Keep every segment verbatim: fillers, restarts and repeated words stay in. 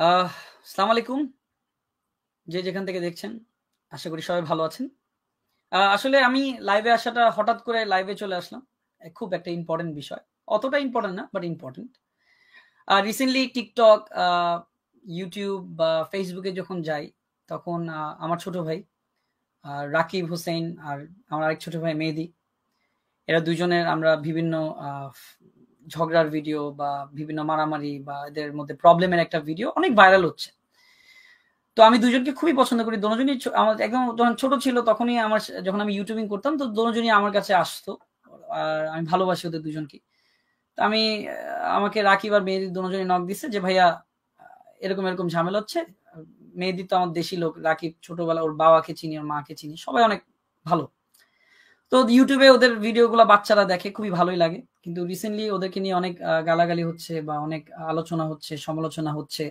আহ আসসালামু আলাইকুম। যে যেখান থেকে দেখছেন আশা করি সবাই ভালো আছেন। আহ, আসলে আমি লাইভে আসাটা হঠাৎ করে লাইভে চলে আসলাম। এ খুব একটা ইম্পর্টেন্ট বিষয়, অতটা ইম্পর্টেন্ট না but important. Recently TikTok, YouTube বা ফেসবুকে যখন যাই তখন আহ, আমার ছোট ভাই আহ, রাকিব হোসেন আর আমার আরেক ছোট ভাই মেহেদি, এরা দুজনের আমরা বিভিন্ন আহ, ঝগড়ার ভিডিও বা বিভিন্ন মারামারি বা এদের মধ্যে প্রবলেমের একটা ভিডিও অনেক ভাইরাল হচ্ছে। তো আমি দুজনকে খুবই পছন্দ করি। দোনোজনই ছো আমার একদম যখন ছোট ছিল তখনই আমার স যখন আমি ইউটিউবিং করতাম তো দোনোজনই আমার কাছে আসতো। আর আমি ভালোবাসি ওদের দুজনকেই। তো আমি আ আমাকে রাকিব আর মেহেদী দোনোজনই নক দিছে যে, "ভাইয়া আ এরকম, এরকম ঝামেলা হচ্ছে।" আ মেহেদী তো আমার দেশি লোক। রাকিব ছোটবেলায় ওর বাবাকে চিনি, ওর মাকে চিনি। সবাই অনেক ভালো। তো ইউটিউবে ওদের ভিডিওগুলা বাচ্চারা দেখে, খুবই ভালোই লাগে। কিন্তু রিসেন্টলি ওদেরকে নিয়ে অনেক আ গালাগালি হচ্ছে বা অনেক আলোচনা হচ্ছে, সমালোচনা হচ্ছে।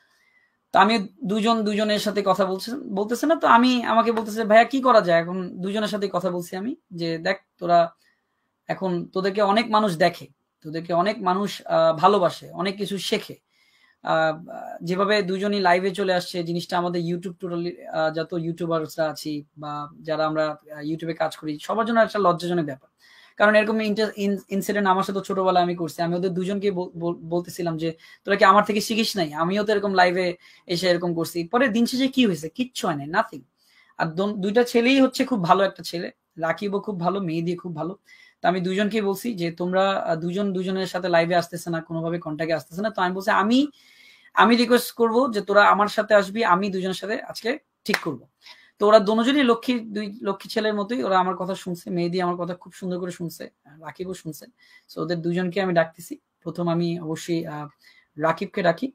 তো আমি দুজন দুজনের সাথে কথা বলছে বলতেছে না, তো আমি আমাকে বলতেছে, ভাইয়া কি করা যায় এখন? দুজনের সাথে কথা বলছি আমি যে, দেখ তোরা এখন তোদেরকে অনেক মানুষ দেখে, তোদেরকে অনেক মানুষ আহ, ভালোবাসে, অনেক কিছু শেখে। আহ, যেভাবে দুজনই লাইভে চলে আসছে, জিনিসটা আমাদের ইউটিউব টোটালি যত ইউটিউবার্সরা আছি বা যারা আমরা ইউটিউবে কাজ করি সবার জন্য একটা লজ্জাজনক ব্যাপার। কারণ এরকম ইনসিডেন্ট আমার সাথে ছোটবেলায় আমি করছি। আমি ওদের দুজনকে বলতেছিলাম যে, তোরা কি আমার থেকে শিখিস নাই? আমিও তো এরকম লাইভে এসে এরকম করছি। পরে দিন শেষে কি হয়েছে? কিচ্ছু হয় নাই, নাথিং। আর দুইটা ছেলেই হচ্ছে খুব ভালো একটা ছেলে। রাকিবও খুব ভালো, মেহেদী খুব ভালো। তো আমি দুজনকেই বলছি যে, তোমরা আহ, দুজন দুজনের সাথে লাইভে আসতেছে না, কোনোভাবে কন্ট্যাক্টে আসতেছে না। তো আমি বলছি, আমি আমি রিকোয়েস্ট করব যে তোরা আমার সাথে আসবি, আমি দুজনের সাথে আজকে ঠিক করব। তো ওরা দুজনই লক্ষ্মী, দুই লক্ষ্মী ছেলের মতোই ওরা আমার কথা শুনছে। মেহেদী আমার কথা খুব সুন্দর করে শুনছে, রাকিবও শুনছে। সো ওদের দুজনকে আমি ডাকতেছি। প্রথম আমি অবশ্যই আহ, রাকিবকে ডাকি।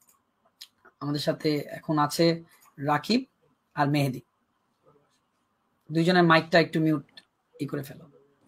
আমাদের সাথে এখন আছে রাকিব আর মেহেদী। দুইজনের মাইকটা একটু মিউট ই করে ফেলো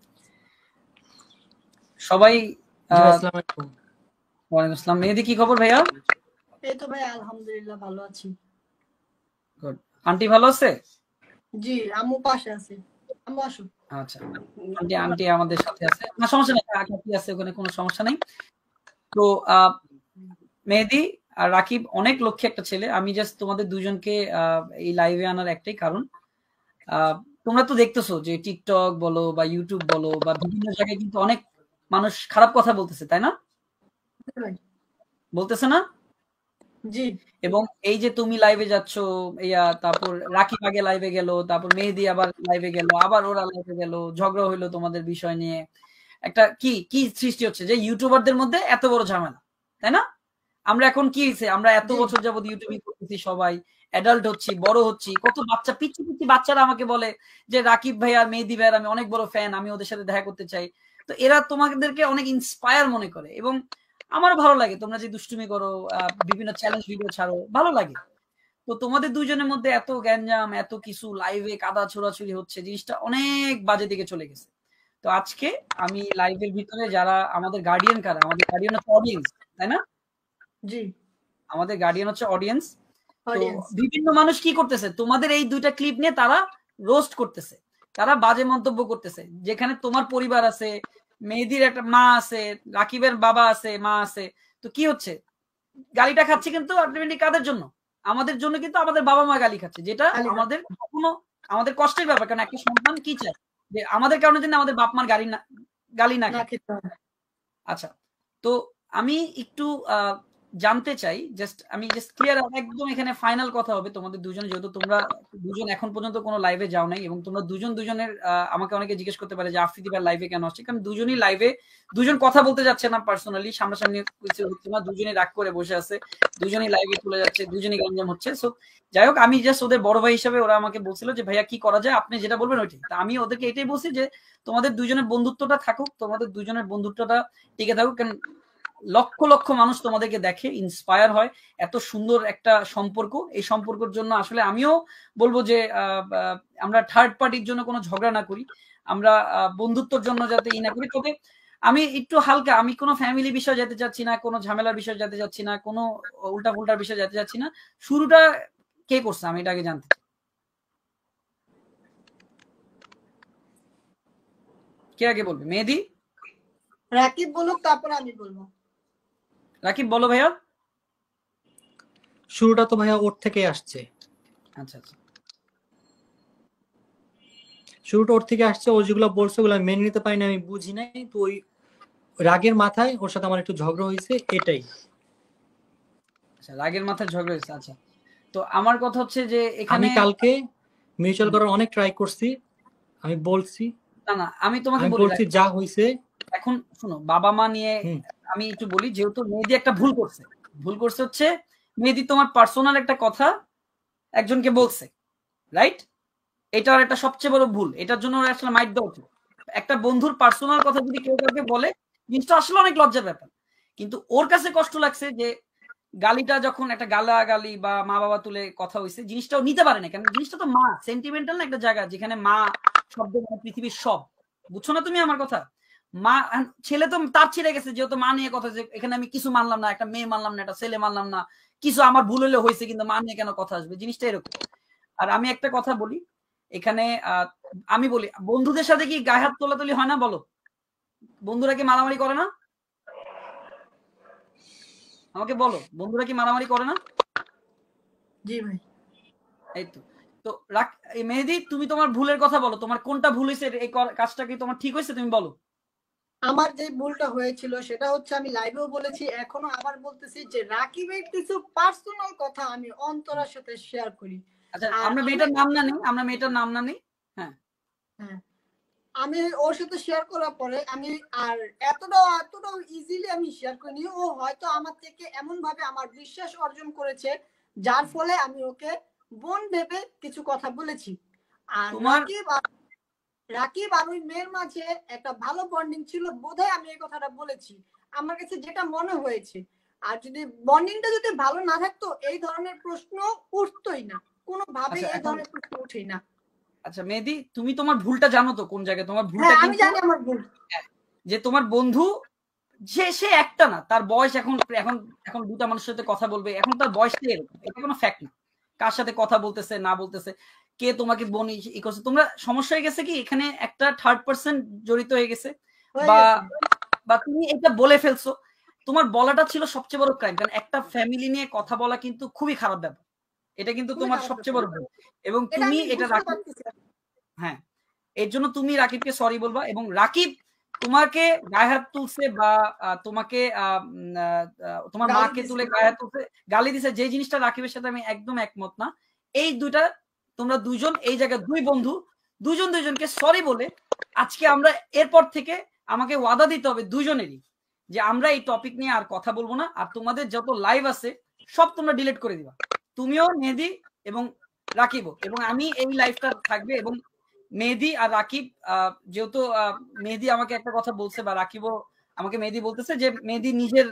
সবাই। জি ভাই, আহ আসসালামু আলাইকুম। ওয়ালাইকুম আসসালাম। মেহেদী কি খবর ভাইয়া? এই তো ভাই আলহামদুলিল্লাহ ভালো আছি। গুড। আন্টি ভালো আছে? জি, আম্মু পাশে আছে। আম্মু আসো। আচ্ছা, আন্টি আন্টি আমাদের সাথে আছে, না সমস্যা নেই, কাকি আছে ওখানে, কোনো সমস্যা নেই। তো আহ মেহেদী আর রাকিব অনেক লক্ষ্মী একটা ছেলে। আমি জাস্ট তোমাদের দুজনকে আহ এই লাইভে আনার একটাই কারণ, আহ তোমরা তো দেখতেছো যে টিকটক বলো বা ইউটিউব বলো বা বিভিন্ন জায়গায় কিন্তু অনেক মানুষ খারাপ কথা বলতেছে, তাই না? বলতেছে না? জি। এবং এই যে তুমি লাইভে যাচ্ছ, ইয়া তারপর রাকিব আগে লাইভে গেল, তারপর মেহেদী আবার লাইভে গেল, আবার ওরা লাইভে গেল, ঝগড়া হইলো তোমাদের বিষয় নিয়ে। একটা কি কি সৃষ্টি হচ্ছে যে ইউটিউবারদের মধ্যে এত বড় ঝামেলা, তাই না? আমরা এখন কি হয়েছে, আমরা এত জি। বছর যাবত ইউটিউবিং করতেছি, সবাই অ্যাডাল্ট হচ্ছি, বড় হচ্ছি, কত বাচ্চা পিচ্ছি পিচ্ছি বাচ্চারা আমাকে বলে যে রাকিব ভাই আর মেহেদী ভাইয়ের আমি অনেক বড় ফ্যান, আমি ওদের সাথে দেখা করতে চাই। তো এরা তোমাদেরকে অনেক ইন্সপায়ার মনে করে এবং আমার ভালো লাগে তোমরা যে দুষ্টুমি করো, আহ, বিভিন্ন চ্যালেঞ্জ ভিডিও ছাড়ো, ভালো লাগে। তো তোমাদের দুইজনের মধ্যে এত গ্যাঞ্জাম, এত কিছু লাইভে কাদা ছোড়াছুড়ি হচ্ছে, জিনিসটা অনেক বাজে দিকে চলে গেছে। তো আজকে আমি লাইভের ভিতরে যারা আমাদের গার্ডিয়ান, কারা আমাদের গার্ডিয়ান হচ্ছে অডিয়েন্স, তাই না? জি। আমাদের গার্ডিয়ান হচ্ছে অডিয়েন্স। তো অডিয়েন্স। বিভিন্ন মানুষ কি করতেছে, তোমাদের এই দুইটা ক্লিপ নিয়ে তারা রোস্ট করতেছে, তারা বাজে মন্তব্য করতেছে। যেখানে তোমার পরিবার আছে, মেহেদীর একটা মা আছে, রাকিবের বাবা আছে, মা আছে। তো কি হচ্ছে, গালিটা খাচ্ছে কিন্তু আলটিমেটলি কাদের জন্য? আমাদের জন্য। কিন্তু আমাদের বাবা মা গালি খাচ্ছে, যেটা আমাদের কখনো আমাদের কষ্টের ব্যাপার। কারণ একটা সন্তান কি চায় যে আমাদের কারণে যেন আমাদের বাপ মার গালি না গালি না না খায়। খেতে হবে। আচ্ছা, তো আমি একটু আহ, জানতে চাই, জাস্ট আমি জাস্ট ক্লিয়ার একদম এখানে ফাইনাল কথা হবে তোমাদের দুজন, যেহেতু তোমরা দুজন এখন পর্যন্ত কোনো লাইভে যাও নাই এবং তোমরা দুজন দুজনের আহ, আমাকে অনেকে জিজ্ঞেস করতে পারে যে আফ্রিদি ভাই লাইভে কেন আসছে, কারণ দুজনই লাইভে দুজন কথা বলতে যাচ্ছে না, পার্সোনালি সামনাসামনি কিছু হচ্ছে না, দুজনই রাগ করে বসে আছে, দুজনই লাইভে চলে যাচ্ছে, দুজনই গঞ্জাম হচ্ছে। সো যাই হোক, আমি জাস্ট ওদের বড় ভাই হিসাবে, ওরা আমাকে বলছিল যে ভাইয়া কি করা যায়, আপনি যেটা বলবেন ওইটাই। তা আমি ওদেরকে এটাই বলছি যে তোমাদের দুজনের বন্ধুত্বটা থাকুক, তোমাদের দুজনের বন্ধুত্বটা টিকে থাকুক। কারণ লক্ষ লক্ষ মানুষ তোমাদেরকে দেখে, ইন্সপায়ার হয়। এত সুন্দর একটা সম্পর্ক, এই সম্পর্কের জন্য আসলে আমিও বলবো যে আমরা থার্ড পার্টির জন্য কোনো ঝগড়া না করি, আমরা বন্ধুত্বর জন্য যাতে ই না করি। তবে আমি একটু হালকা, আমি কোনো ফ্যামিলি বিষয় যেতে চাচ্ছি না, কোনো ঝামেলার বিষয় যেতে চাচ্ছি না, কোনো উল্টা ফুল্টার বিষয় যেতে চাচ্ছি না। শুরুটা কে করছে আমি এটা আগে জানতে চাই। কে আগে বলবে? মেহেদী? রাকিব বলুক, তারপর আমি বলবো। রাকিব বলো ভাইয়া। শুরুটা তো ভাইয়া ওর থেকে আসছে। আচ্ছা আচ্ছা, শুরুটা ওর থেকে আসছে। ও যেগুলো বলছে ওগুলো মেনে নিতে পারি না, আমি বুঝি নাই। তো ওই রাগের মাথায় ওর সাথে আমার একটু ঝগড়া হয়েছে, এটাই। আচ্ছা রাগের মাথায় ঝগড়া হয়েছে। আচ্ছা, তো আমার কথা হচ্ছে যে এখানে আমি কালকে মিউচুয়াল করার অনেক ট্রাই করছি, আমি বলছি, না না আমি তোমাকে আমি বলি বলছি যা হয়েছে। এখন শোনো, বাবা মা নিয়ে হুম আমি একটু বলি। যেহেতু মেহেদি একটা ভুল করছে, ভুল করছে হচ্ছে মেহেদি তোমার পার্সোনাল একটা কথা একজনকে বলছে, রাইট? এটার একটা সবচেয়ে বড় ভুল। এটার জন্য ওরা আসলে মাইট দেওয়া উচিত। একটা বন্ধুর পার্সোনাল কথা যদি কেউ কাউকে বলে, জিনিসটা আসলে অনেক লজ্জার ব্যাপার। কিন্তু ওর কাছে কষ্ট লাগছে যে গালিটা যখন একটা গালা গালি বা মা বাবা তুলে কথা হয়েছে, জিনিসটাও নিতে পারে না। কারণ জিনিসটা তো মা, সেন্টিমেন্টাল না একটা জায়গা যেখানে মা শব্দ মানে পৃথিবীর সব। বুঝছো না তুমি আমার কথা? মা ছেলে তো তার ছেড়ে গেছে, যেহেতু মা নিয়ে কথা, যে এখানে আমি কিছু মানলাম না, একটা মেয়ে মানলাম না, একটা ছেলে মানলাম না, কিছু আমার ভুল হলে হয়েছে, কিন্তু মা নিয়ে কেন কথা আসবে, জিনিসটা এরকম। আর আমি একটা কথা বলি এখানে, আহ আমি বলি বন্ধুদের সাথে কি গায়ে হাত তোলাতুলি হয় না? বলো, বন্ধুরা কি মারামারি করে না? আমাকে বলো, বন্ধুরা কি মারামারি করে না? জি ভাই। এই তো। তো মেহেদি, তুমি তোমার ভুলের কথা বলো, তোমার কোনটা ভুল হয়েছে, এই কাজটা কি তোমার ঠিক হয়েছে, তুমি বলো। আমার যে ভুলটা হয়েছিল সেটা হচ্ছে, আমি লাইভেও বলেছি, এখনো আবার বলতেছি, যে রাকিবের কিছু পার্সোনাল কথা আমি অন্তরার সাথে শেয়ার করি। আচ্ছা, আমরা মেয়েটার নাম না নেই, আমরা মেয়েটার নাম না নেই। হ্যাঁ হ্যাঁ, আমি ওর সাথে শেয়ার করার পরে আমি আর এতটাও এতটাও ইজিলি আমি শেয়ার করিনি। ও হয়তো আমার থেকে এমন ভাবে আমার বিশ্বাস অর্জন করেছে, যার ফলে আমি ওকে বোন ভেবে কিছু কথা বলেছি। আর তোমার রাকিব আর রাকিব আর ওই মেয়ের মাঝে একটা ভালো বন্ডিং ছিল বোধহয়, আমি এই কথাটা বলেছি, আমার কাছে যেটা মনে হয়েছে। আর যদি বন্ডিংটা যদি ভালো না থাকতো, এই ধরনের প্রশ্ন উঠতোই না, কোনোভাবেই আচ্ছা এই এখন ধরনের প্রশ্ন উঠেই না। আচ্ছা মেহেদি, তুমি তোমার ভুলটা জানো তো কোন জায়গায়? তোমার ভুলটা হ্যাঁ, আমি কিন্তু জানি আমার ভুল। যে তোমার বন্ধু, যে সে একটা না, তার বয়স এখন এখন এখন দুটা মানুষের সাথে কথা বলবে, এখন তার বয়সটা এরকম, এটা কোনো ফ্যাক্ট না। কার সাথে কথা বলতেছে না বলতেছে, কে তোমাকে বোন ই করছে, তোমরা সমস্যা হয়ে গেছে কি এখানে একটা থার্ড পার্সন জড়িত হয়ে গেছে, বা বা তুমি এটা বলে ফেলছো। তোমার বলাটা ছিল সবচেয়ে বড় ক্রাইম, কারণ একটা ফ্যামিলি নিয়ে কথা বলা কিন্তু খুবই খারাপ ব্যাপার। এটা কিন্তু তোমার সবচেয়ে বড় ভুল, এবং তুমি এটা রাকিব, হ্যাঁ, এর জন্য তুমি রাকিবকে সরি বলবা। এবং রাকিব তোমাকে গায়ে হাত তুলছে বা তোমাকে তোমার মাকে তুলে গায়ে হাত তুলছে, গালি দিছে, যে জিনিসটা রাকিবের সাথে আমি একদম একমত না। এই দুইটা, তোমরা দুইজন এই জায়গায় দুই বন্ধু, দুইজন দুইজনকে সরি বলে আজকে আমরা এরপর থেকে আমাকে ওয়াদা দিতে হবে দুইজনেরই, যে আমরা এই টপিক নিয়ে আর কথা বলবো না। আর তোমাদের যত লাইভ আছে সব তোমরা ডিলিট করে দিবা, তুমিও, মেহেদি এবং রাকিবও, এবং আমি এই লাইভটা থাকবে। এবং মেহেদি আর রাকিব, যেহেতু মেহেদি আমাকে একটা কথা বলছে, বা রাকিবও আমাকে, মেহেদি বলতেছে যে মেহেদি নিজের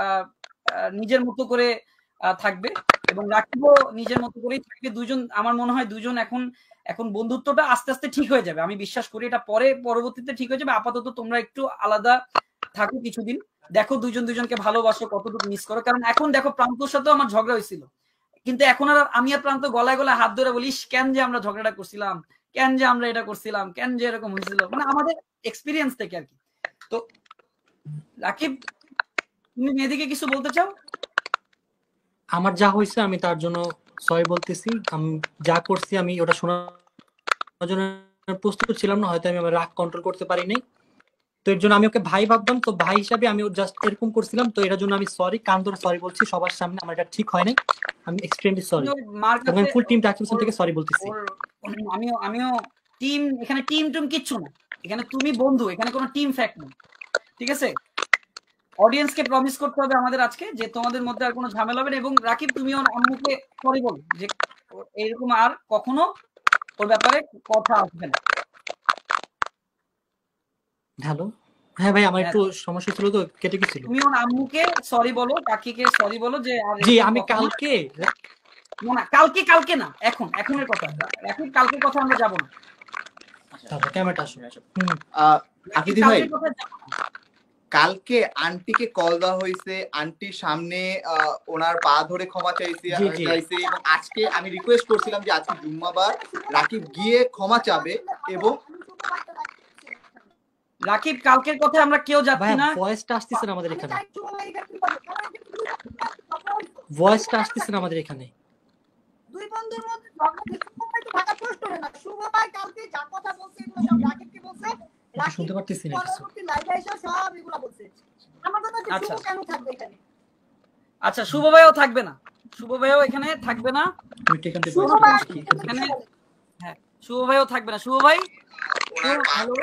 নিজের মতো করে থাকবে এবং রাকিবও নিজের মতো করেই থাকবে। দুজন, আমার মনে হয় দুজন এখন এখন বন্ধুত্বটা আস্তে আস্তে ঠিক হয়ে যাবে, আমি বিশ্বাস করি। এটা পরে পরবর্তীতে ঠিক হয়ে যাবে। আপাতত তোমরা একটু আলাদা থাকো কিছুদিন, দেখো দুজন দুজনকে ভালোবাসো, কতটুকু মিস করো। কারণ এখন দেখো, প্রান্তর সাথেও আমার ঝগড়া হয়েছিল, কিন্তু এখন আর আমি আর প্রান্ত গলায় গলায় হাত ধরে বলিস, কেন যে আমরা ঝগড়াটা করছিলাম, কেন যে আমরা এটা করছিলাম, কেন যে এরকম হয়েছিল, মানে আমাদের এক্সপিরিয়েন্স থেকে আর কি। তো রাকিব, তুমি মেহেদিকে কিছু বলতে চাও? আমার যা হয়েছে আমি তার জন্য সরি বলতেছি। আমি যা করছি আমি ওটা শোনার জন্য প্রস্তুত ছিলাম না, হয়তো আমি আমার রাগ কন্ট্রোল করতে পারি নাই। তো এর জন্য আমি ওকে ভাই ভাবতাম, তো ভাই হিসাবে আমি জাস্ট এরকম করছিলাম। তো এটার জন্য আমি সরি, কান ধরে সরি বলছি সবার সামনে, আমার এটা ঠিক হয় নাই, আমি এক্সট্রিমলি সরি। এবং আমি ফুল টিম রাকিব হোসেন থেকে সরি বলতেছি। আমিও আমিও টিম, এখানে টিম টুম কিচ্ছু না, এখানে তুমি বন্ধু, এখানে কোনো টিম ফ্যাক্ট নেই, ঠিক আছে? অডিয়েন্সকে প্রমিস করতে হবে আমাদের আজকে যে তোমাদের মধ্যে আর কোনো ঝামেলা হবে না। এবং রাকিব, তুমি ওর আম্মুকে সরি বলো যে এরকম আর কখনো ওর ব্যাপারে কথা আসবে না। হ্যালো, হ্যাঁ ভাই, আমার একটু সমস্যা ছিল তো, কেটে গেছিল। তুমি ওর আম্মুকে সরি বলো, কাকিকে সরি বলো যে আর জি আমি কালকে, না না কালকে কালকে না, এখন এখনের কথা। রাকিব, কালকের কথা আমরা যাব না। আচ্ছা ক্যামেরাটা আসলে আফ্রিদি ভাই, কালকে আন্টিকে কল দেওয়া হয়েছে, আন্টির সামনে ওনার পা ধরে ক্ষমা চাইছে চাইছে এবং আজকে আমি রিকোয়েস্ট করছিলাম যে আজকে জুম্মাবার রাকিব গিয়ে ক্ষমা চাবে। এবং রাকিব, কালকের কথা আমরা কেউ যাচ্ছি না, ভয়েসটা আসতেছে না আমাদের এখানে। ভয়েসটা আসতেছে না আমাদের এখানে। দুই বন্ধুর মধ্যে শুভ ভাই তো ঢাকা পোস্ট করে না। শুভ ভাই কালকে যা কথা বলছে এগুলো সব রাকিবকে বলছে। রাকিব শুনতে পারতেছি না কিছু। পরবর্তী লাইভে এসে সব এগুলো বলছে। আমার কথা হচ্ছে শুভ কেন থাকবে এখানে? আচ্ছা শুভ ভাইও থাকবে না, শুভ ভাইও এখানে থাকবে না। শুভ ভাই এখানে হ্যাঁ শুভ ভাইও থাকবে না। শুভ ভাই হ্যালো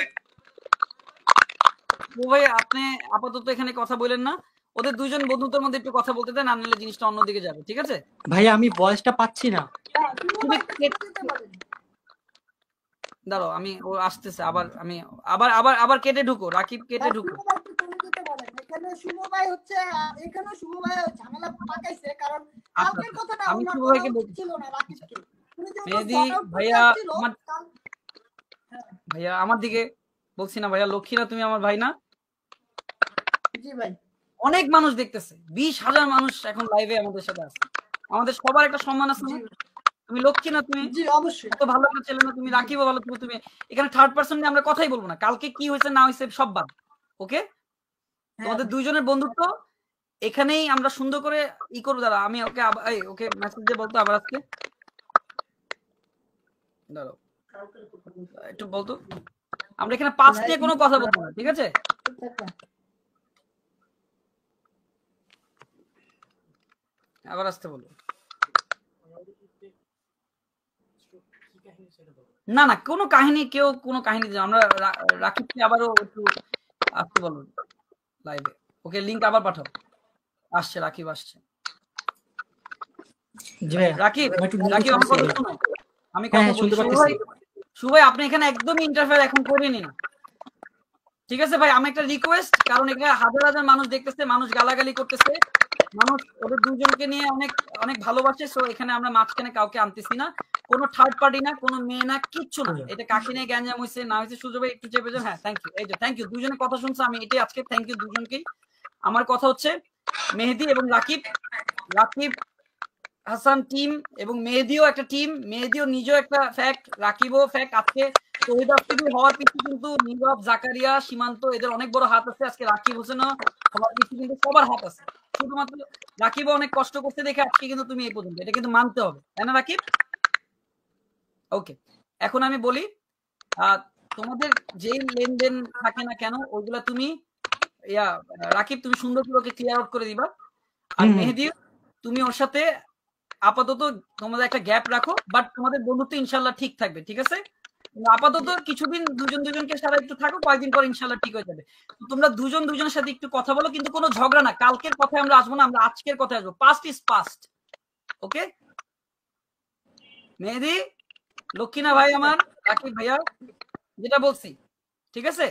শুভ ভাই আপনি আপাতত এখানে কথা বলেন না, ওদের দুইজন বন্ধুদের মধ্যে একটু কথা বলতে দেন, না নিলে জিনিসটা অন্যদিকে যাবে। ঠিক আছে ভাই আমি ভয়েসটা পাচ্ছি না। দাঁড়াও আমি ও আসতেছে, আবার আমি আবার আবার আবার কেটে ঢুকো, রাকিব কেটে ঢুকো। এখানে শুভ ভাই হচ্ছে এখানে শুভ ভাই ঝামেলা পাকাইছে, কারণ কালকের কথাটা আমি ওনার শুভ ভাইকে ছিল না রাকিবকে। মেহেদি ভাইয়া আমার ভাইয়া আমার দিকে বলছি না ভাইয়া, লক্ষ্মী না তুমি আমার ভাই না? জি ভাই। অনেক মানুষ দেখতেছে, বিশ হাজার মানুষ এখন লাইভে আমাদের সাথে আছে, আমাদের সবার একটা সম্মান আছে না? তুমি লক্ষ্মী না তুমি? জি অবশ্যই। এত ভালো একটা ছেলে না তুমি? রাকিবও ভালো, তুমি তুমি এখানে থার্ড পারসন নিয়ে আমরা কথাই বলবো না, কালকে কি হয়েছে না হয়েছে সব বাদ। ওকে তোমাদের দুইজনের বন্ধুত্ব এখানেই আমরা সুন্দর করে ই করবো। দাঁড়া আমি ওকে এই ওকে মেসেজ দিয়ে বলতো আবার আজকে দাঁড়াও একটু বলতো, আমরা এখানে পাঁচ নিয়ে কোনো কথা বলবো না, ঠিক আছে? আবার আসতে বলো। না না কোনো কাহিনী, কেউ কোনো কাহিনী, আমরা রাকিবকে আবারও একটু আসতে বলো লাইভে। ওকে লিংক আবার পাঠাও। আসছে রাকিব আসছে। রাকিব রাকিব আমার কথা শোনো, আমি কথা বলতে পারতেছি। শুভ ভাই আপনি এখানে একদমই ইন্টারফেয়ার এখন করেনি না, ঠিক আছে ভাই? আমি একটা রিকোয়েস্ট, কারণ এখানে হাজার হাজার মানুষ দেখতেছে, মানুষ গালাগালি করতেছে, মানুষ ওদের দুজনকে নিয়ে অনেক অনেক ভালোবাসে। সো এখানে আমরা মাঝখানে কাউকে আনতেছি না, কোনো থার্ড পার্টি না, কোনো মেয়ে না, কিচ্ছু না। এটা কাকে নিয়ে গ্যাঞ্জাম হয়েছে না হয়েছে সুযোগ ভাই একটু চেপে যান। হ্যাঁ থ্যাংক ইউ, এই যে থ্যাংক ইউ, দুজনের কথা শুনছে আমি এটাই আজকে থ্যাংক ইউ দুজনকেই। আমার কথা হচ্ছে মেহেদি এবং রাকিব, রাকিব হাসান টিম এবং মেহেদিও একটা টিম, মেহেদিও নিজেও একটা ফ্যাক্ট, রাকিবও ফ্যাক্ট। আজকে তহিদ আফ্রিদি হওয়ার পিছনে কিন্তু নীরব, জাকারিয়া, সীমান্ত এদের অনেক বড় হাত আছে। আজকে রাকিব হোসেনও হওয়ার পিছনে কিন্তু সবার হাত আছে, শুধুমাত্র রাকিবও অনেক কষ্ট করতে দেখে আজকে কিন্তু তুমি এই পর্যন্ত, এটা কিন্তু মানতে হবে, তাই না রাকিব? ওকে এখন আমি বলি, তোমাদের যেই লেনদেন থাকে না কেন ওইগুলা তুমি ইয়া রাকিব তুমি সুন্দর করে ওকে ক্লিয়ার আউট করে দিবা। আর মেহেদি তুমি ওর সাথে আপাতত তোমাদের একটা গ্যাপ রাখো, বাট তোমাদের বন্ধুত্ব ইনশাল্লাহ ঠিক থাকবে, ঠিক আছে? আপাতত কিছুদিন দুজন দুজনকে সারা একটু থাকো, কয়েকদিন পর ইনশাল্লাহ ঠিক হয়ে যাবে। তোমরা দুজন দুজনের সাথে একটু কথা বলো, কিন্তু কোনো ঝগড়া না। কালকের কথায় আমরা আসবো না, আমরা আজকের কথায় আসবো। Past is past. Okay Mehedi, লক্ষ্মীনা ভাই আমার, রাকিব ভাইয়া যেটা বলছি ঠিক আছে?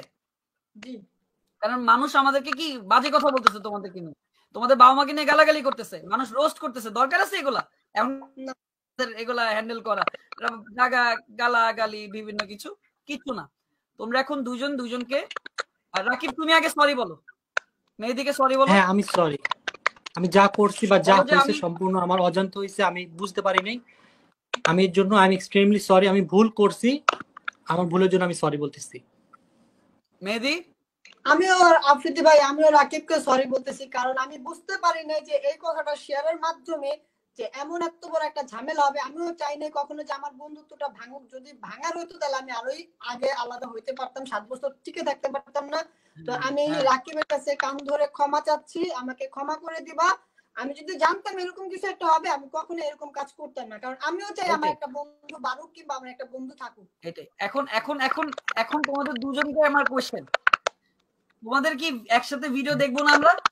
কারণ মানুষ আমাদেরকে কি বাজে কথা বলতেছে তোমাদেরকে নিয়ে, তোমাদের বাবা মাকে নিয়ে গালাগালি করতেছে, মানুষ রোস্ট করতেছে, দরকার আছে এগুলা? এখন এগুলা হ্যান্ডেল করা, জাগা গালাগালি বিভিন্ন কিছু কিচ্ছু না। তোমরা এখন দুজন দুজনকে, আর রাকিব তুমি আগে সরি বলো, মেহেদিকে সরি বলো। হ্যাঁ আমি সরি, আমি যা করছি বা যা হয়েছে সম্পূর্ণ আমার অজান্ত হয়েছে, আমি বুঝতে পারি নাই। আমি এর জন্য আই এম এক্সট্রিমলি সরি, আমি ভুল করছি, আমার ভুলের জন্য আমি সরি বলতেছি। মেহেদি? আমিও আফ্রিদি ভাই আমিও রাকিবকে সরি বলতেছি, কারণ আমি বুঝতে পারি না যে এই কথাটা শেয়ারের মাধ্যমে যে এমন এত বড় একটা ঝামেলা হবে। আমিও চাই না কখনো যে আমার বন্ধুত্বটা ভাঙুক, যদি ভাঙার হইতো তাহলে আমি আরোই আগে আলাদা হইতে পারতাম, সাত বছর টিকে থাকতে পারতাম না। তো আমি রাকিবের কাছে কান ধরে ক্ষমা চাচ্ছি, আমাকে ক্ষমা করে দিবা। আমি যদি জানতাম এরকম কিছু একটা হবে আমি কখনো এরকম কাজ করতাম না, কারণ আমিও চাই আমার একটা বন্ধু বাড়ুক কিংবা আমার একটা বন্ধু থাকুক। এটাই এখন এখন এখন এখন তোমাদের দুজনকে আমার কোশ্চেন, তোমাদের কি একসাথে ভিডিও দেখবো না আমরা?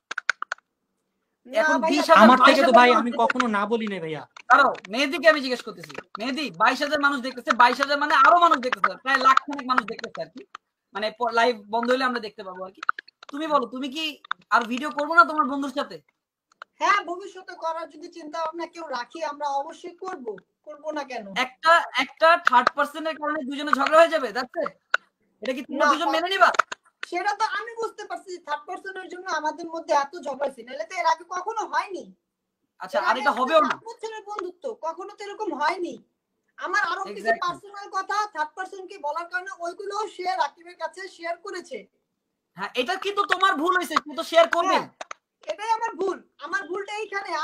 এখন আমার থেকে তো ভাই আমি কখনো না বলি না ভাইয়া। দাঁড়াও মেহেদিকে আমি জিজ্ঞেস করতেছি, মেহেদি বাইশ হাজার মানুষ দেখতেছে, বাইশ হাজার মানে আরো মানুষ দেখতেছে, প্রায় লাখ খানেক মানুষ দেখতেছে আর কি, মানে লাইভ বন্ধ হলে আমরা দেখতে পাবো আর কি। তুমি বলো তুমি কি আর ভিডিও করবো না তোমার বন্ধুর সাথে? হ্যাঁ ভবিষ্যতে করার যদি চিন্তা ভাবনা কেউ রাখি আমরা অবশ্যই করব, করব না কেন? একটা একটা থার্ড পারসনের কারণে দুজনে ঝগড়া হয়ে যাবে, দ্যাটস ইট। এটা কি তোমরা দুজন মেনে নিবা? সেটা তো আমি বুঝতে পারছি, থার্ড পারসনের জন্য আমাদের মধ্যে এত ঝগড়া ছিল, নাহলে তো এর আগে কখনো হয়নি। আচ্ছা আর এটা হবেও না, বছরের বন্ধুত্ব কখনো তো এরকম হয়নি। আমার আরো কিছু পার্সোনাল কথা থার্ড পারসনকে বলার কারণে ওইগুলো শেয়ার রাকিবের কাছে শেয়ার করেছে। হ্যাঁ এটা কিন্তু তোমার ভুল হয়েছে, তুমি তো শেয়ার করবে, এটাই আমার ভুল, আমার ভুলটা এইখানে, আর কোনো ভুল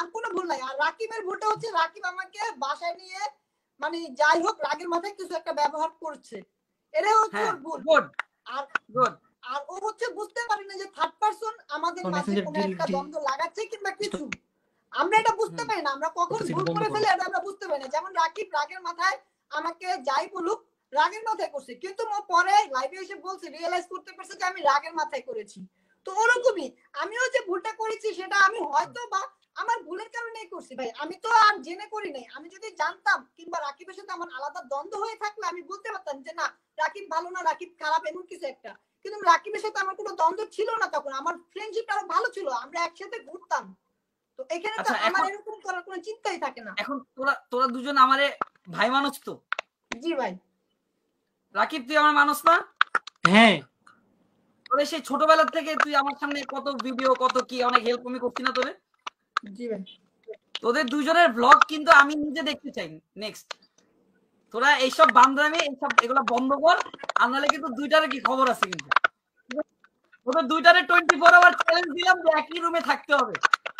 ভুল নাই। আর রাকিবের ভুলটা হচ্ছে রাকিব আমাকে বাসায় নিয়ে মানে যাই হোক রাগের মাথায় কিছু একটা ব্যবহার করছে, এটাই হচ্ছে ওর ভুল। গুড আর গুড আর ও হচ্ছে বুঝতে পারে না যে থার্ড পারসন আমাদের মাঝে কোনো একটা দ্বন্দ্ব লাগাচ্ছে কিংবা কিছু, আমরা এটা বুঝতে পারি না, আমরা কখন ভুল করে ফেলি এটা আমরা বুঝতে পারি না। যেমন রাকিব রাগের মাথায় আমাকে যাই বলুক রাগের মাথায় করছে, কিন্তু ও পরে লাইভে এসে বলছে রিয়েলাইজ করতে পারছে যে আমি রাগের মাথায় করেছি। তো ওরকমই আমিও যে ভুলটা করেছি সেটা আমি হয়তো বা আমার ভুলের কারণেই করছি ভাই, আমি তো আর জেনে করি নাই। আমি যদি জানতাম কিংবা রাকিবের সাথে আমার আলাদা দ্বন্দ্ব হয়ে থাকলে আমি বলতে পারতাম যে না রাকিব ভালো না, রাকিব খারাপ, এমন কিছু একটা। কিন্তু রাকিবের সাথে আমার কোনো দ্বন্দ্ব ছিল না, তখন আমার ফ্রেন্ডশিপ আরো ভালো ছিল, আমরা একসাথে ঘুরতাম। তো এখানে তো আমার এরকম করার কোনো চিন্তাই থাকে না। এখন তোরা তোরা দুজন আমারে ভাই মানুষ তো? জি ভাই। রাকিব তুই আমার মানুষ না? হ্যাঁ। তোরে সেই ছোটবেলা থেকে তুই আমার সামনে কত ভিডিও কত কি অনেক হেল্প আমি করছি না তোরে? জি ভাই। তোদের দুজনের ব্লগ কিন্তু আমি নিজে দেখতে চাই নেক্সট। তোরা এইসব বান্দরামি এইসব এগুলো বন্ধ কর, আর নাহলে কিন্তু দুইটারে কি খবর আছে কিন্তু। তোদের দুইটারে টোয়েন্টি ফোর আওয়ার চ্যালেঞ্জ দিলাম যে একই রুমে থাকতে হবে।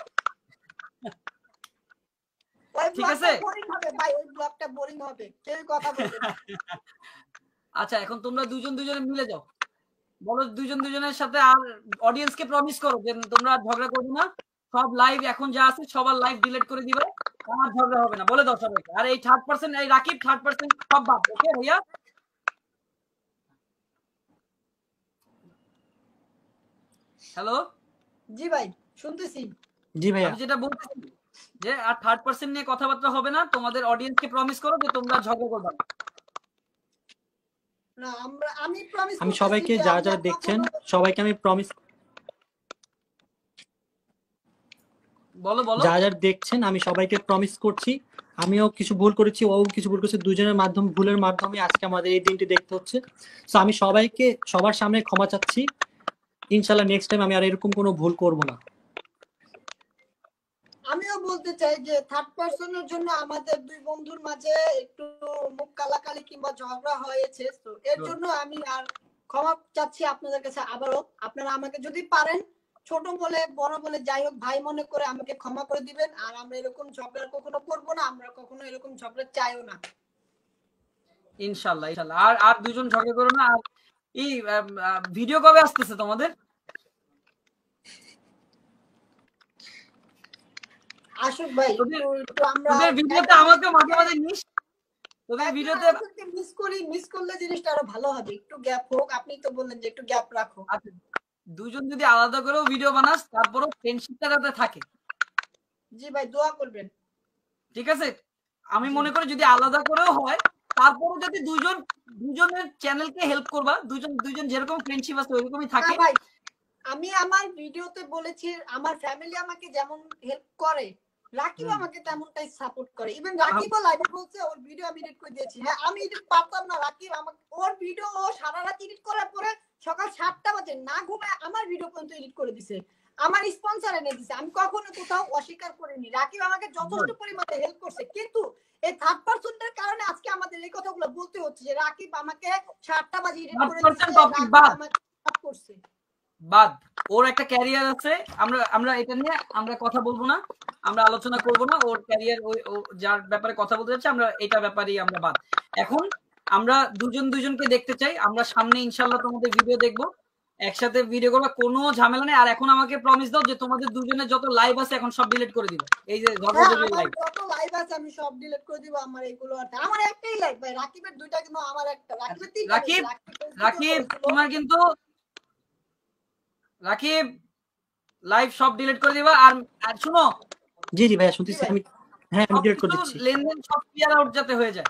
ঠিক আছে? বোরিং হবে ভাই, ওই ব্লগটা বোরিং হবে, কেউ কথা বলবে না। আচ্ছা এখন তোমরা দুজন দুজনে মিলে যাও, বলো দুজন দুজনের সাথে, আর অডিয়েন্সকে প্রমিস করো যে তোমরা ঝগড়া করবে না, সব লাইভ এখন যা আছে সবার লাইভ ডিলিট করে দিবে, আমার ঝগড়া হবে না বলে দাও সবাইকে। আর এই থার্ড পার্সন এই রাকিব থার্ড পার্সন সব বাদ। ওকে ভাইয়া? হ্যালো জি ভাই শুনতেছি। জি ভাইয়া। আমি যেটা বলতেছি যে আর থার্ড পার্সন নিয়ে কথাবার্তা হবে না, তোমাদের অডিয়েন্সকে প্রমিস করো যে তোমরা ঝগড়া করবে না। না আমরা আমি প্রমিস আমি সবাইকে যারা যারা দেখছেন সবাইকে আমি প্রমিস বলো বলো যারা যারা দেখছেন আমি সবাইকে প্রমিস করছি, আমিও কিছু ভুল করেছি, ও কিছু ভুল করেছে, দুজনের মাধ্যমে ভুলের মাধ্যমে আজকে আমাদের এই দিনটি দেখতে হচ্ছে। তো আমি সবাইকে সবার সামনে ক্ষমা চাচ্ছি, ইনশাআল্লাহ নেক্সট টাইম আমি আর এরকম কোনো ভুল করব না। আমিও বলতে চাই যে থার্ড পারসনের জন্য আমাদের দুই বন্ধুর মাঝে একটু মুখ কালাকালি কিংবা ঝগড়া হয়েছে, তো এর জন্য আমি আর ক্ষমা চাচ্ছি আপনাদের কাছে আবারও। আপনারা আমাকে যদি পারেন ছোট বলে বড় বলে যাই হোক ভাই মনে করে আমাকে ক্ষমা করে দিবেন, আর আমরা এরকম ঝগড়া কখনো করব না, আমরা কখনো এরকম ঝগড়া চাইও না ইনশাআল্লাহ ইনশাআল্লাহ। আর আর দুজন ঝগড়া করো না। আর এই ভিডিও কবে আসতেছে তোমাদের? আশুক ভাই একটু আমরা তোদের ভিডিওতে আমাকে মাঝে মাঝে নিস, তোদের ভিডিওতে মিস করি, মিস করলে জিনিসটা আরো ভালো হবে, একটু গ্যাপ হোক। আপনি তো বললেন যে একটু গ্যাপ রাখো। আচ্ছা দুজন যদি আলাদা করেও ভিডিও বানাস তারপরও ফ্রেন্ডশিপটা যাতে থাকে। জি ভাই দোয়া করবেন। ঠিক আছে? আমি মনে করি যদি আলাদা করেও হয় তারপরও যদি দুজন দুজনের চ্যানেলকে হেল্প করবা, দুজন দুজন যেরকম ফ্রেন্ডশিপ আছে ওইরকমই থাকে। ভাই আমি আমার ভিডিওতে বলেছি আমার ফ্যামিলি আমাকে যেমন হেল্প করে রাকিব আমাকে তেমনটাই সাপোর্ট করে। ইভেন রাকিবও লাইভে বলছে ওর ভিডিও আমি এডিট করে দিয়েছি। হ্যাঁ আমি এডিট পারতাম না, রাকিব আমাকে ওর ভিডিও ও সারা রাত এডিট করার পরে সকাল সাতটা বাজে না ঘুমায় আমার ভিডিও পর্যন্ত এডিট করে দিছে, আমার স্পন্সর এনে দিছে। আমি কখনো কোথাও অস্বীকার করিনি, রাকিব আমাকে যথেষ্ট পরিমাণে হেল্প করছে। কিন্তু এই থার্ড পারসনের কারণে আজকে আমাদের এই কথাগুলো বলতে হচ্ছে যে রাকিব আমাকে সাতটা বাজে এডিট করে দিছে, রাকিব আমাকে সাপোর্ট করছে। বাদ ওর একটা ক্যারিয়ার আছে, আমরা আমরা এটা নিয়ে আমরা কথা বলবো না, আমরা আলোচনা করব না। ওর ক্যারিয়ার ওই যার ব্যাপারে কথা বলতে যাচ্ছে আমরা এটা ব্যাপারেই আমরা বাদ। এখন আমরা দুজন দুজনকে দেখতে চাই, আমরা সামনে ইনশাআল্লাহ তোমাদের ভিডিও দেখবো, একসাথে ভিডিও করবো, কোনো ঝামেলা নেই। আর এখন আমাকে প্রমিস দাও যে তোমাদের দুজনের যত লাইভ আছে এখন সব ডিলিট করে দিবে। এই যে লাইভ যত লাইভ আছে আমি সব ডিলিট করে দিব। আমার এইগুলো আছে, আমার একটাই লাইভ ভাই, রাকিবের দুইটা কিন্তু আমার একটা। রাকিবের তিনটা। রাকিব রাকিব তোমার কিন্তু রাকিব লাইভ সব ডিলিট করে দিবা। আর আর শুনো। জি জি ভাইয়া শুনতেছি আমি। হ্যাঁ আমি ডিলিট করে দিচ্ছি। লেনদেন সব ক্লিয়ার আউট যাতে হয়ে যায়।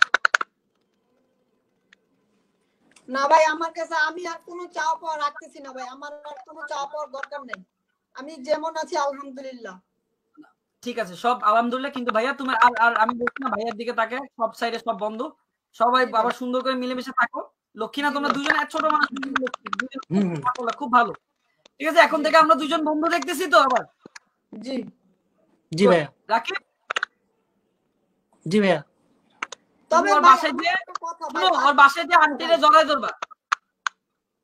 না ভাই আমার কাছে আমি আর কোনো চাওয়া পাওয়া রাখতেছি না ভাই, আমার আর কোনো চাওয়া পাওয়ার দরকার নাই, আমি যেমন আছি আলহামদুলিল্লাহ। ঠিক আছে সব আলহামদুলিল্লাহ। কিন্তু ভাইয়া তুমি আর আর আমি বলছি না ভাইয়ার দিকে তাকে, সব সাইডে সব বন্ধ, সবাই বাবা সুন্দর করে মিলেমিশে থাকো। লক্ষ্মীনা তোমরা দুজন এক ছোট মানুষ, খুব ভালো। ঠিক আছে এখন থেকে আমরা দুজন বন্ধু দেখতেছি তো আবার। জি জি ভাইয়া। রাকিব জি ভাইয়া। তবে ওর বাসায় যে শুনো ওর বাসায় যে আন্টিরে জড়ায় ধরবা,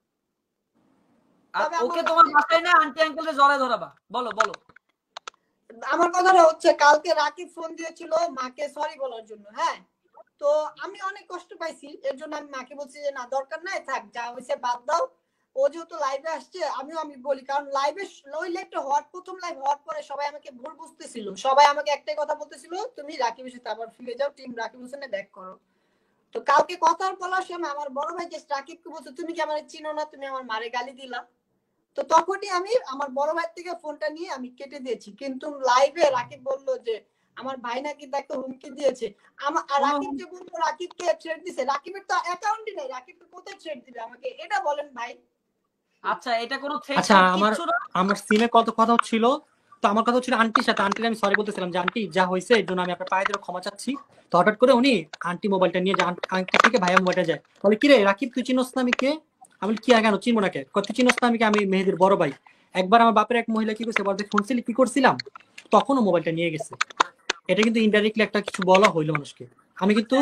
আর ওকে তোমার বাসায় না আন্টি আঙ্কেলরে জড়ায় ধরাবা। বলো বলো। আমার কথাটা হচ্ছে কালকে রাকিব ফোন দিয়েছিল মাকে সরি বলার জন্য, হ্যাঁ, তো আমি অনেক কষ্ট পাইছি, এর জন্য আমি মাকে বলছি যে না দরকার নাই, থাক যা হয়েছে বাদ দাও। ও যেহেতু লাইভে আসছে আমিও আমি বলি, কারণ লাইভে ওই লাইভটা হওয়ার প্রথম লাইভ হওয়ার পরে সবাই আমাকে ভুল বুঝতেছিল, সবাই আমাকে একটাই কথা বলতেছিল তুমি রাকিবের সাথে আবার ফিরে যাও, টিম রাকিব হোসেনে ব্যাক করো। তো কালকে কথার বলার সময় আমার বড় ভাই যে রাকিবকে বলছে তুমি কি আমার চিনো না, তুমি আমার মারে গালি দিলা, তো তখনই আমি আমার বড় ভাই থেকে ফোনটা নিয়ে আমি কেটে দিয়েছি। কিন্তু লাইভে রাকিব বললো যে আমার ভাই নাকি তাকে হুমকি দিয়েছে, আমার রাকিব যে বললো রাকিবকে থ্রেট দিয়েছে, রাকিবের তো অ্যাকাউন্টই নাই, রাকিবকে কোথায় থ্রেট দিবে আমাকে এটা বলেন ভাই। আচ্ছা এটা কোনো থ্রেট আচ্ছা আমার আমার সিমে কত কথা ছিল, তো আমার কথা ছিল আন্টির সাথে, আন্টির আমি সরি বলতেছিলাম যে আন্টি যা হয়েছে এর জন্য আমি আপনার পায়ে ধরে ক্ষমা চাচ্ছি। তো হঠাৎ করে উনি আন্টি মোবাইলটা নিয়ে যে আন্টি থেকে ভাইয়া মোবাইলটা যায়, বলে কি রে রাকিব তুই চিনোস না আমি কে? আমি কি কেন চিনবো না কে? তুই চিনোস না আমি কে? আমি মেহেদির বড় ভাই। একবার আমার বাপের এক মহিলা কি করছে বলতে শুনছিলি কি করছিলাম, তখনও মোবাইলটা নিয়ে গেছে। এটা কিন্তু ইনডাইরেক্টলি একটা কিছু বলা হইলো মানুষকে। আমি কিন্তু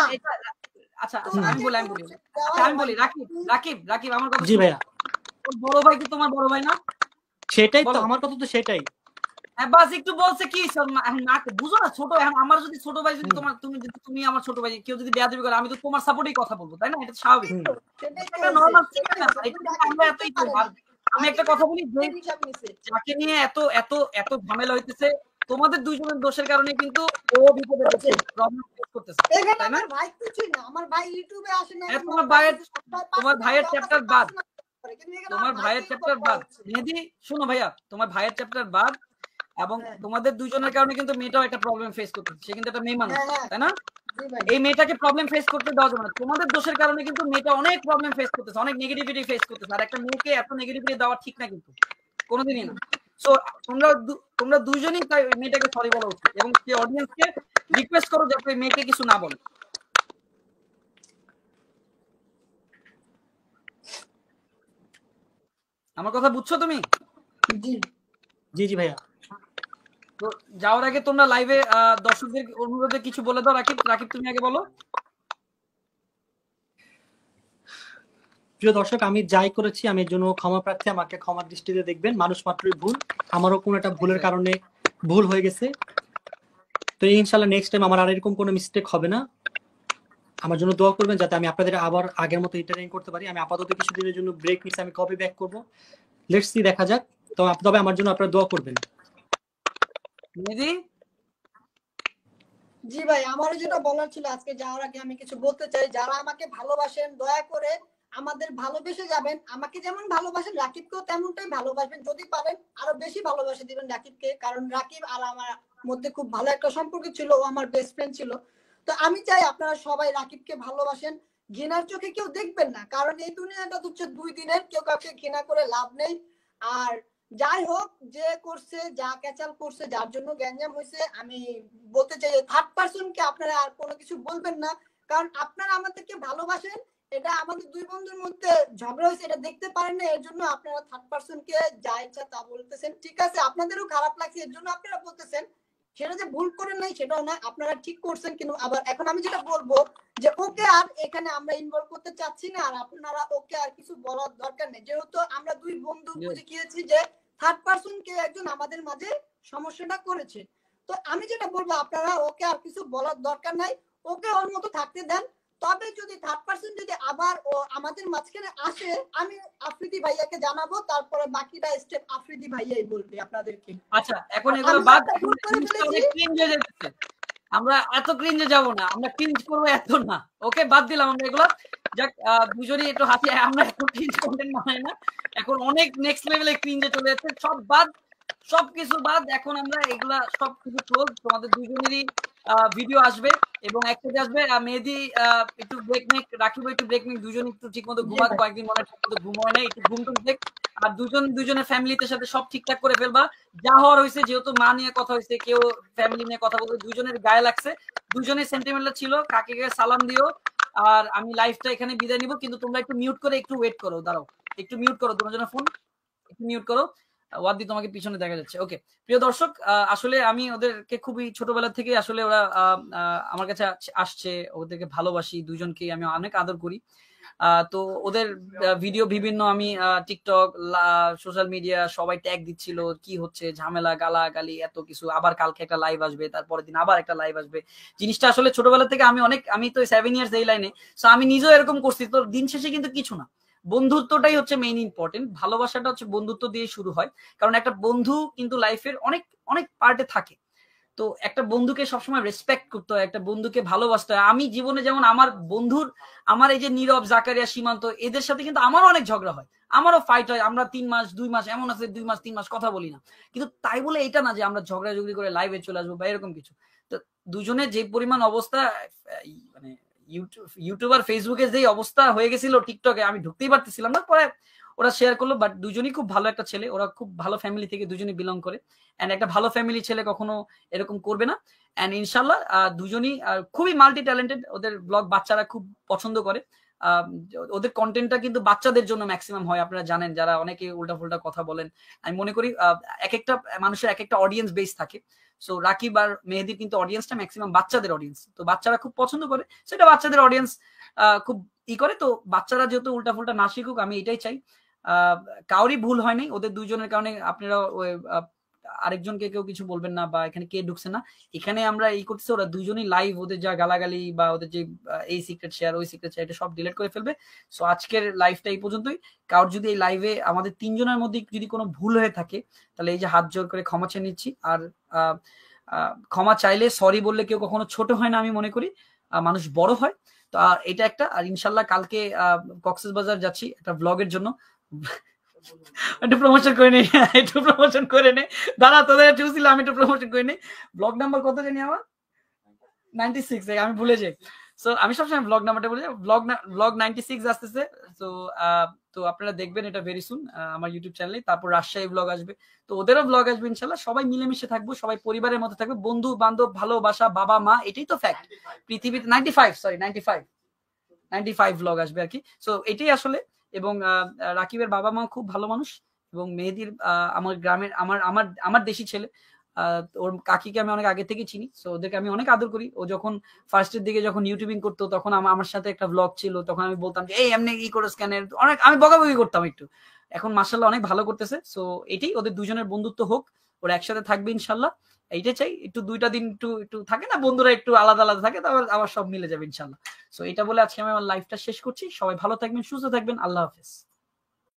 আচ্ছা আমি বলি আমি বলি আচ্ছা আমি বলি রাকিব রাকিব রাকিব আমার কথা জি ভাইয়া, বড় ভাই কি তোমার বড় ভাই না? সেটাই তো আমার কথা, তো সেটাই বাস একটু বলছে কি বুঝো না, ছোট আমার যদি ছোট ভাই যদি তোমার তুমি যদি তুমি আমার ছোট ভাই কেউ যদি বেয়াদবি করে আমি তো তোমার সাপোর্টেই কথা বলবো, তাই না? এটা স্বাভাবিক, এটা নরমাল। আমরা এতই আমি একটা কথা বলি, যাকে নিয়ে এত এত এত ঝামেলা হইতেছে তোমাদের দুইজনের দোষের কারণে কিন্তু ও বিপদে পড়ছে, প্রবলেম ফেস করতেছে, তাই না? ভাই কিছু না, আমার ভাই ইউটিউবে আসে না, তোমার ভাইয়ের তোমার ভাইয়ের চ্যাপ্টার বাদ, তোমার ভাইয়ের চ্যাপ্টার বাদ মেহেদি শোনো ভাইয়া, তোমার ভাইয়ের চ্যাপ্টার বাদ এবং তোমাদের দুজনের কারণে কিন্তু মেয়েটাও একটা প্রবলেম ফেস করতেছে, সে কিন্তু একটা মেয়ে মানুষ, তাই না? এই মেয়েটাকে প্রবলেম ফেস করতে দেওয়া যাবে না, তোমাদের দোষের কারণে কিন্তু মেয়েটা অনেক প্রবলেম ফেস করতেছে, অনেক নেগেটিভিটি ফেস করতেছে, আর একটা মেয়েকে এত নেগেটিভিটি দেওয়া ঠিক না কিন্তু কোনোদিনই না। সো তোমরা তোমরা দুইজনই তাই মেয়েটাকে সরি বলা উচিত এবং সেই অডিয়েন্সকে রিকোয়েস্ট করো যাতে মেয়েকে কিছু না বলে। আমার কথা বুঝছো তুমি? জি জি জি ভাইয়া। তো যাওয়ার আগে তোমরা লাইভে দর্শকদের অনুরোধে কিছু বলে দাও। রাকিব রাকিব তুমি আগে বলো। প্রিয় দর্শক, আমি যাই করেছি আমি এর জন্য ক্ষমা প্রার্থী, আমাকে ক্ষমার দৃষ্টিতে দেখবেন, মানুষ মাত্রই ভুল, আমারও কোনো একটা ভুলের কারণে ভুল হয়ে গেছে। তো ইনশাআল্লাহ নেক্সট টাইম আমার আর এরকম কোনো মিস্টেক হবে না। আমার জন্য দোয়া করবেন যাতে আমি আপনাদের আবার আগের মতো এন্টারটেইন করতে পারি। আমি আপাতত কিছুদিনের জন্য ব্রেক নিচ্ছি, আমি কবে ব্যাক করব লেটস সি, দেখা যাক। তো তবে আমার জন্য আপনারা দোয়া করবেন। মেহেদি? জি ভাই, আমারও যেটা বলার ছিল আজকে যাওয়ার আগে আমি কিছু বলতে চাই, যারা আমাকে ভালোবাসেন দয়া করে আমাদের ভালোবেসে যাবেন, আমাকে যেমন ভালোবাসেন রাকিবকেও তেমনটাই ভালোবাসবেন, যদি পারেন আরো বেশি ভালোবাসে দিবেন রাকিবকে, কারণ রাকিব আর আমার মধ্যে খুব ভালো একটা সম্পর্ক ছিল, ও আমার বেস্ট ফ্রেন্ড ছিল। তো আমি চাই আপনারা সবাই রাকিবকে ভালোবাসেন, ঘৃণার চোখে কেউ দেখবেন না, কারণ এই দুনিয়াটা হচ্ছে দুই দিনের, কেউ কাউকে ঘৃণা করে লাভ নেই। আর যাই হোক, যে করছে যা ক্যাচাল করছে যার জন্য গ্যাঞ্জাম হয়েছে, আমি বলতে চাই থার্ড পার্সনকে আপনারা আর কোনো কিছু বলবেন না, কারণ আপনারা আমাদেরকে ভালোবাসেন, এটা আমাদের দুই বন্ধুর মধ্যে ঝগড়া হয়েছে এটা দেখতে পারেন না, এর জন্য আপনারা থার্ড পার্সনকে যা ইচ্ছা তা বলতেছেন। ঠিক আছে, আপনাদেরও খারাপ লাগছে এর জন্য আপনারা বলতেছেন, সেটা যে ভুল করেন নাই সেটাও না, আপনারা ঠিক করছেন। কিন্তু আবার এখন আমি যেটা বলবো যে ওকে আর এখানে আমরা ইনভলভ করতে চাচ্ছি না, আর আপনারা ওকে আর কিছু বলার দরকার নেই, যেহেতু আমরা দুই বন্ধু বুঝে গিয়েছি যে থার্ড পার্সন কে একজন আমাদের মাঝে সমস্যাটা করেছে। তো আমি যেটা বলবো আপনারা ওকে আর কিছু বলার দরকার নাই, ওকে ওর মতো থাকতে দেন। তবে যদি থার্ড পার্সন যদি আবার ও আমাদের মাঝখানে আসে আমি আফ্রিদি ভাইয়াকে জানাবো, তারপরে বাকিটা স্টেপ আফ্রিদি ভাইয়াই বলবে আপনাদেরকে। আচ্ছা এখন এগুলো বাদ, অনেক ক্রিঞ্জ হয়ে যাচ্ছে, আমরা এত ক্রিঞ্জে যাব না, আমরা ক্রিঞ্জ করবো এত না, ওকে বাদ দিলাম আমরা এগুলো। যাক দুজনই একটু হাসি, আমরা এখন ক্রিঞ্জ কন্টেন্ট বানাই না, এখন অনেক নেক্সট লেভেলে ক্রিঞ্জে চলে যাচ্ছে, সব বাদ, সবকিছু বাদ, এখন আমরা এগুলা সবকিছু ক্লোজ। তোমাদের দুজনেরই ভিডিও আসবে এবং একসাথে আসবে। মেহেদি একটু ব্রেক নেক, রাখিব একটু ব্রেক নেক, দুজন একটু ঠিক মতো ঘুমাক, কয়েকদিন মনে ঠিক মতো ঘুম হয় না, একটু ঘুম টুম দেখ, আর দুজন দুজনের ফ্যামিলিতে সাথে সব ঠিকঠাক করে ফেলবা, যা হওয়ার হয়েছে, যেহেতু মা নিয়ে কথা হয়েছে, কেউ ফ্যামিলি নিয়ে কথা বলতে, দুজনের গায়ে লাগছে, দুজনের সেন্টিমেন্টাল ছিল, কাকে সালাম দিও। আর আমি লাইভটা এখানে বিদায় নিব, কিন্তু তোমরা একটু মিউট করে একটু ওয়েট করো, দাঁড়াও একটু মিউট করো, দুজনের ফোন একটু মিউট করো। ওয়াদি তোমাকে পিছনে দেখা যাচ্ছে। ওকে প্রিয় দর্শক, আসলে আমি ওদেরকে খুবই ছোটবেলা থেকে আসলে ওরা আমার কাছে আসছে, ওদেরকে ভালোবাসি, দুজনকেই আমি অনেক আদর করি। তো ওদের ভিডিও বিভিন্ন আমি টিকটক সোশ্যাল মিডিয়া সবাই ট্যাগ দিচ্ছিল, কি হচ্ছে ঝামেলা গালা গালি এত কিছু, আবার কালকে একটা লাইভ আসবে, তারপরের দিন আবার একটা লাইভ আসবে। জিনিসটা আসলে ছোটবেলা থেকে আমি অনেক, আমি তো সেভেন ইয়ার্স এই লাইনে, সো আমি নিজেও এরকম করছি। তো দিন শেষে কিন্তু কিছু না, বন্ধুত্বটাই হচ্ছে মেইন ইম্পর্টেন্ট, ভালোবাসাটা হচ্ছে বন্ধুত্ব দিয়ে শুরু হয়। কারণ একটা বন্ধু কিন্তু লাইফের অনেক অনেক পার্টে থাকে, তো একটা বন্ধুকে সবসময় রেসপেক্ট করতে হয়, একটা বন্ধুকে ভালোবাসতে হয়। আমি জীবনে যেমন আমার বন্ধুর, আমার এই যে নীরব, জাকারিয়া, সীমান্ত, এদের সাথে কিন্তু আমারও অনেক ঝগড়া হয়, আমারও ফাইট হয়। আমরা তিন মাস দুই মাস এমন আছে দুই মাস তিন মাস কথা বলি না, কিন্তু তাই বলে এটা না যে আমরা ঝগড়া ঝগড়ি করে লাইভে চলে আসবো বা এরকম কিছু। তো দুজনের যে পরিমাণ অবস্থা, মানে ইউটিউবার ফেসবুকে যেই অবস্থা হয়ে গেছিল, টিকটকে আমি ঢুকতেই পারতেছিলাম না, পরে ওরা শেয়ার করলো। বাট দুজনই খুব ভালো একটা ছেলে, ওরা খুব ভালো ফ্যামিলি থেকে দুজনই বিলং করে, এন্ড একটা ভালো ফ্যামিলি ছেলে কখনো এরকম করবে না। এন্ড ইনশাল্লাহ দুজনই খুবই মাল্টি ট্যালেন্টেড, ওদের ব্লগ বাচ্চারা খুব পছন্দ করে, ওদের কন্টেন্টটা কিন্তু বাচ্চাদের জন্য ম্যাক্সিমাম হয়, আপনারা জানেন, যারা অনেকে উল্টা ফুল্টা কথা বলেন। আমি মনে করি এক একটা মানুষের এক একটা অডিয়েন্স বেস থাকে, সো রাকিব আর মেহেদির কিন্তু অডিয়েন্সটা ম্যাক্সিমাম বাচ্চাদের অডিয়েন্স, তো বাচ্চারা খুব পছন্দ করে, সেটা বাচ্চাদের অডিয়েন্স খুব ই করে। তো বাচ্চারা যেহেতু উল্টা ফুল্টা না শিখুক, আমি এটাই চাই। আহ কাউরই ভুল হয়নি, ওদের দুইজনের কারণে আপনারা আরেকজনকে কেউ কিছু বলবেন না, বা এখানে কে ঢুকছে না, এখানে আমরা এই করতেছি, ওরা দুজনই লাইভ, ওদের যা গালাগালি বা ওদের যে এই সিক্রেট শেয়ার ওই সিক্রেট শেয়ার এটা সব ডিলিট করে ফেলবে। সো আজকের লাইভটা এই পর্যন্তই। কারোর যদি এই লাইভে আমাদের তিনজনের মধ্যে যদি কোনো ভুল হয়ে থাকে, তাহলে এই যে হাত জোর করে ক্ষমা চেয়ে নিচ্ছি। আর ক্ষমা চাইলে, সরি বললে কেউ কখনো ছোট হয় না, আমি মনে করি মানুষ বড় হয়। তো এটা একটা। আর ইনশাল্লাহ কালকে কক্সবাজার যাচ্ছি একটা ব্লগের জন্য, একটু প্রমোশন করে নি, একটু প্রমোশন করে নে দাদা, তোদের চুছিল, আমি একটু প্রমোশন করে নি। ব্লগ নাম্বার কত জানি আমার, নাইনটি সিক্স, আমি ভুলে যাই। সো আমি সবসময় ব্লগ নাম্বারটা বলে যাই, ব্লগ ব্লগ নাইনটি সিক্স আসতেছে। তো তো আপনারা দেখবেন এটা ভেরি সুন আমার ইউটিউব চ্যানেলে। তারপর রাজশাহী ব্লগ আসবে, তো ওদেরও ব্লগ আসবে ইনশাল্লাহ। সবাই মিলেমিশে থাকবো, সবাই পরিবারের মধ্যে থাকবে, বন্ধু বান্ধব, ভালোবাসা, বাবা মা, এটাই তো ফ্যাক্ট পৃথিবীতে। Ninety five sorry ninety five ninety five blog আসবে আর কি। সো এটাই আসলে। এবং রাকিবের বাবা মা খুব ভালো মানুষ, এবং মেহেদির আমার গ্রামের আমার আমার আমার দেশি ছেলে, ওর কাকিকে আমি অনেক আগে থেকে চিনি, সো ওদেরকে আমি অনেক আদর করি। ও যখন ফার্স্টের দিকে যখন ইউটিউবিং করতো, তখন আমার সাথে একটা ব্লগ ছিল, তখন আমি বলতাম যে এই এমনি ই করে স্ক্যানের, অনেক আমি বকাবকি করতাম একটু। এখন মাশাআল্লাহ অনেক ভালো করতেছে। সো এটাই, ওদের দুজনের বন্ধুত্ব হোক, ওরা একসাথে থাকবে ইনশাল্লাহ, এইটাই চাই। একটু দুইটা দিন একটু একটু থাকে না, বন্ধুরা একটু আলাদা আলাদা থাকে, তারপর আবার সব মিলে যাবে ইনশাল্লাহ। সো এটা বলে আজকে আমি আমার লাইফটা শেষ করছি। সবাই ভালো থাকবেন, সুস্থ থাকবেন, আল্লাহ হাফেজ।